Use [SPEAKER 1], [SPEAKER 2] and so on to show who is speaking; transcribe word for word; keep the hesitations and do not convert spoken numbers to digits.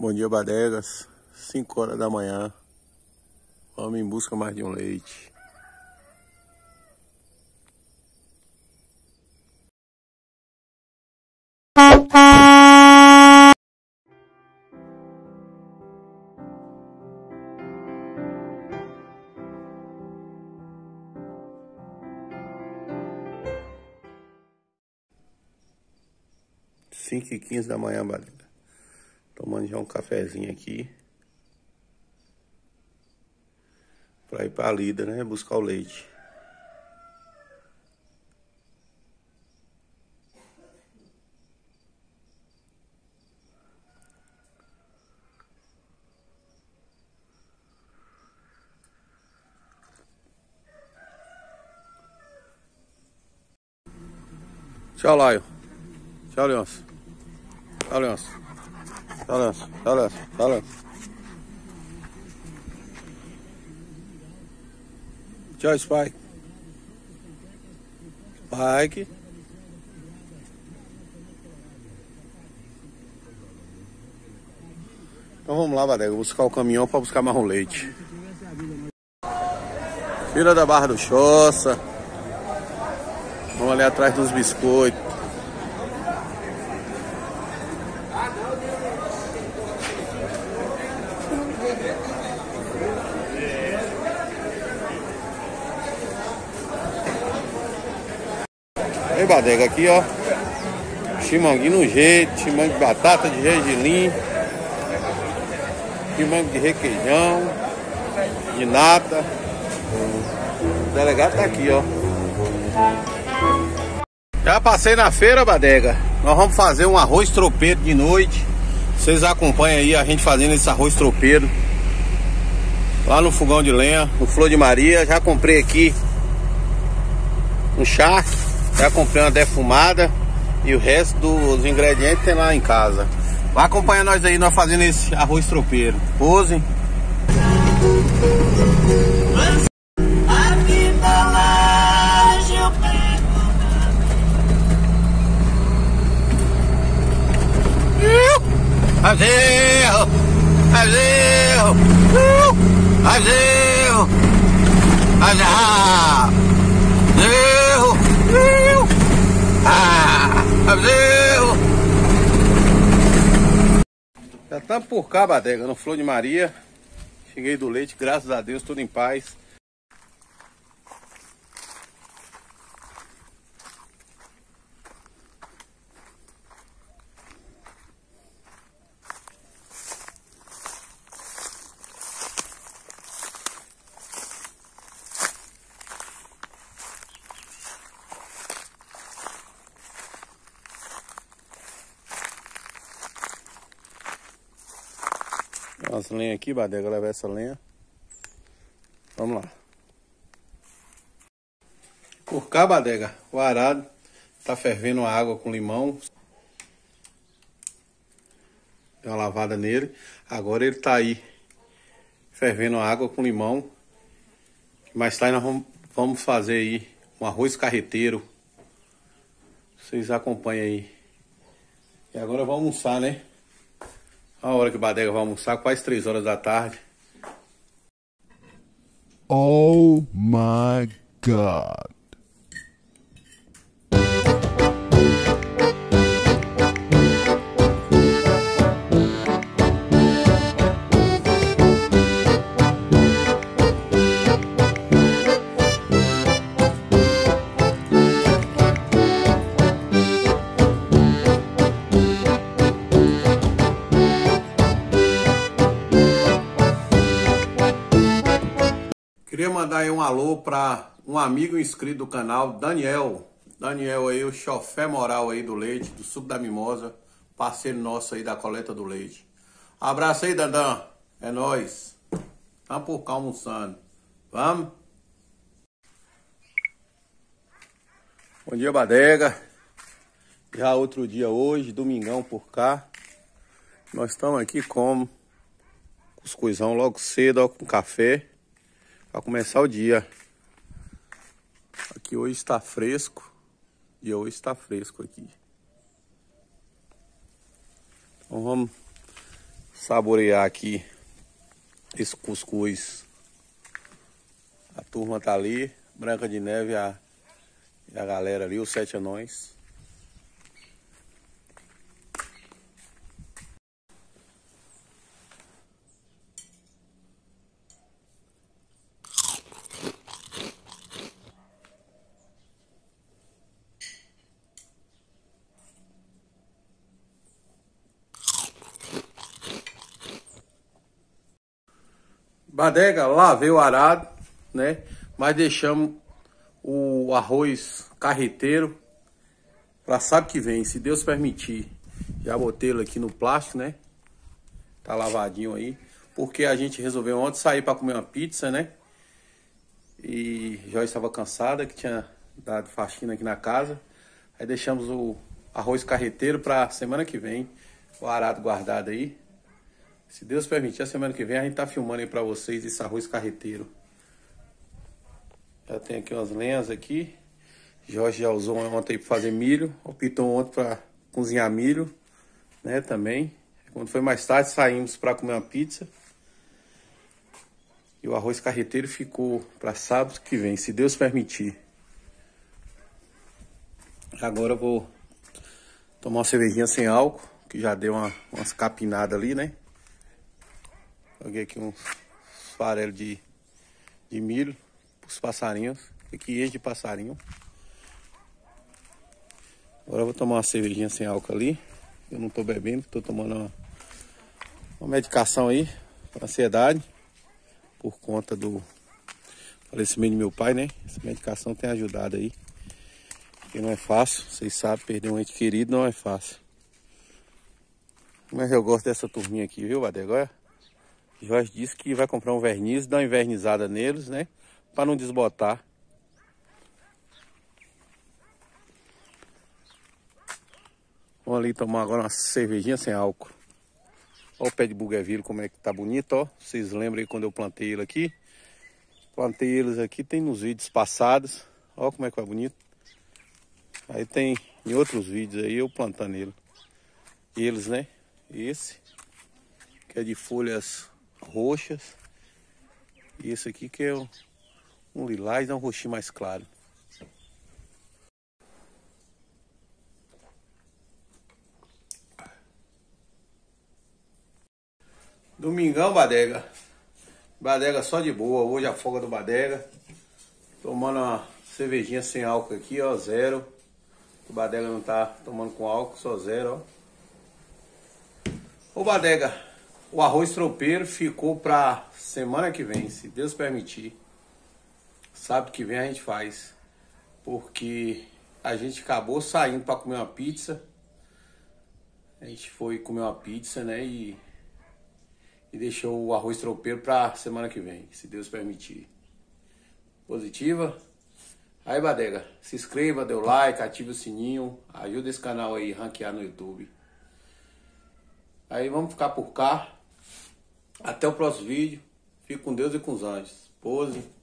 [SPEAKER 1] Bom dia, Badegas. cinco horas da manhã. Vamos em busca mais de um leite. cinco e quinze da manhã, Badega. Tomando já um cafezinho aqui. Pra ir pra lida, né? Buscar o leite. Tchau, Laio. Tchau, Leôncio. Tchau, Leôncio. Tchau, Leôncio. Tchau, Leôncio. Tchau, Leôncio. Tchau, Spike. Spike. Então vamos lá, Badega, buscar o caminhão para buscar mais um leite. Filha da Barra do Choça. Vamos ali atrás dos biscoitos. Aí, Badega, aqui ó, chimanguinho no jeito, chimangue de batata, de gergelim, chimangue de requeijão, de nata. O delegado tá aqui, ó. Já passei na feira, Badega. Nós vamos fazer um arroz tropeiro de noite. Vocês acompanham aí a gente fazendo esse arroz tropeiro lá no fogão de lenha, no Flor de Maria. Já comprei aqui um charque, já comprei uma defumada e o resto dos ingredientes tem lá em casa. Vai acompanhar nós aí, nós fazendo esse arroz tropeiro. Pose. Azerro, azerro, uh, azerro, azerro, azerro, ah, azerro. Já estamos por cá, Badega, no Flor de Maria. Cheguei do leite, graças a Deus, tudo em paz. As lenhas aqui, Badega, levar essa lenha. Vamos lá. Por cá, Badega, o arado tá fervendo a água com limão. Deu uma lavada nele. Agora ele tá aí fervendo a água com limão. Mais tarde nós vamos, vamos fazer aí um arroz carreteiro. Vocês acompanham aí. E agora vamos almoçar, né? A hora que o Badega vai almoçar, quase três horas da tarde.
[SPEAKER 2] Oh my God.
[SPEAKER 1] Queria mandar aí um alô para um amigo inscrito do canal, Daniel. Daniel aí, o chofé moral aí do leite, do suco da mimosa, parceiro nosso aí da coleta do leite. Abraço aí, Dandan. É nóis. Tamo por cá almoçando. Vamos? Bom dia, Badega. Já outro dia hoje, domingão por cá. Nós estamos aqui como cuscuzão logo cedo, ó, com café. Para começar o dia. Aqui hoje está fresco. E hoje está fresco aqui. Então vamos saborear aqui esse cuscuz. A turma tá ali, Branca de Neve e a, e a galera ali, os sete anões. Badega, lavei o arado, né? Mas deixamos o arroz carreteiro para sábado que vem, se Deus permitir. Já botei ele aqui no plástico, né? Tá lavadinho aí. Porque a gente resolveu ontem sair para comer uma pizza, né? E já estava cansada, que tinha dado faxina aqui na casa. Aí deixamos o arroz carreteiro para semana que vem. O arado guardado aí. Se Deus permitir, a semana que vem a gente tá filmando aí pra vocês esse arroz carreteiro. Já tem aqui umas lenhas aqui. Jorge já usou ontem pra fazer milho. O Piton ontem pra cozinhar milho, né, também. Quando foi mais tarde, saímos pra comer uma pizza. E o arroz carreteiro ficou pra sábado que vem, se Deus permitir. Agora eu vou tomar uma cervejinha sem álcool, que já deu uma, umas capinadas ali, né? Joguei aqui uns farelos de, de milho para os passarinhos. Aqui enche de passarinho. Agora eu vou tomar uma cervejinha sem álcool ali. Eu não tô bebendo, tô tomando uma, uma medicação aí para ansiedade. Por conta do falecimento do meu pai, né? Essa medicação tem ajudado aí. Porque não é fácil, vocês sabem, perder um ente querido não é fácil. Mas eu gosto dessa turminha aqui, viu, Badega? Jorge disse que vai comprar um verniz, dar uma invernizada neles, né? Para não desbotar. Vamos ali tomar agora uma cervejinha sem álcool. Olha o pé de bugueville como é que tá bonito, ó. Vocês lembram aí quando eu plantei ele aqui? Plantei eles aqui, tem nos vídeos passados. Olha como é que é bonito. Aí tem em outros vídeos aí eu plantando ele. Eles, né? Esse, que é de folhas roxas. E esse aqui que é um, um lilás, é um roxinho mais claro. Domingão, Badega. Badega só de boa. Hoje a folga do Badega. Tomando uma cervejinha sem álcool aqui, ó, zero. O Badega não tá tomando com álcool, só zero, ó. Ô Badega, o arroz tropeiro ficou pra semana que vem, se Deus permitir. Sábado que vem a gente faz. Porque a gente acabou saindo pra comer uma pizza. A gente foi comer uma pizza, né? E, e deixou o arroz tropeiro pra semana que vem, se Deus permitir. Positiva? Aí, Badega, se inscreva, dê o like, ative o sininho. Ajuda esse canal aí a ranquear no YouTube. Aí vamos ficar por cá. Até o próximo vídeo. Fique com Deus e com os anjos. Pose.